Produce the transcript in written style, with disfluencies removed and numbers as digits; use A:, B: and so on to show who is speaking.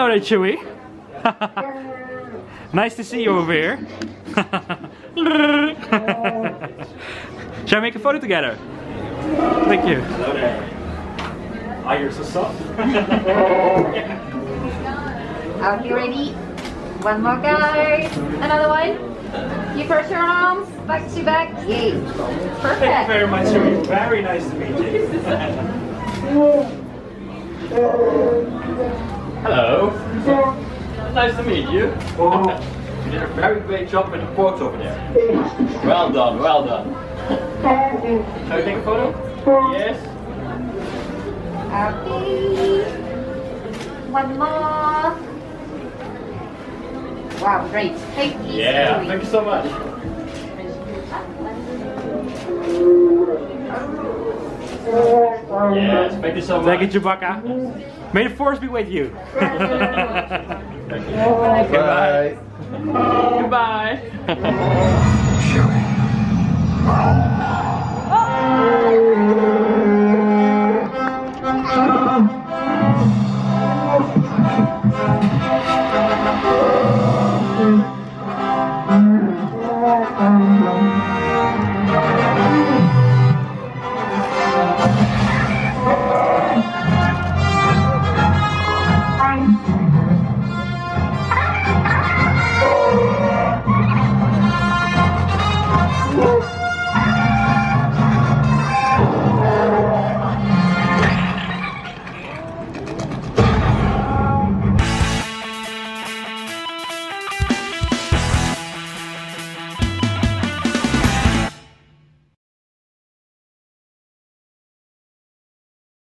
A: photo, Chewie. Nice to see you over here. Shall we make a photo together? Thank you.
B: Hello there. Oh, you're so soft.
C: Are you ready? One more guys. Another one. You cross your arms, back to back. Yay. Perfect.
B: Thank you very much, Chewie. Very nice to meet you. Hello. Nice to meet you. You did a very great job with the porks over there. Well done, well done. Shall we take a photo? Yes.
C: Okay. One more. Wow, great. Thank you.
B: Yeah, thank you so much. Yes, thank you so much.
A: Thank you, Chewbacca. May the force be with you.
B: Goodbye. Goodbye.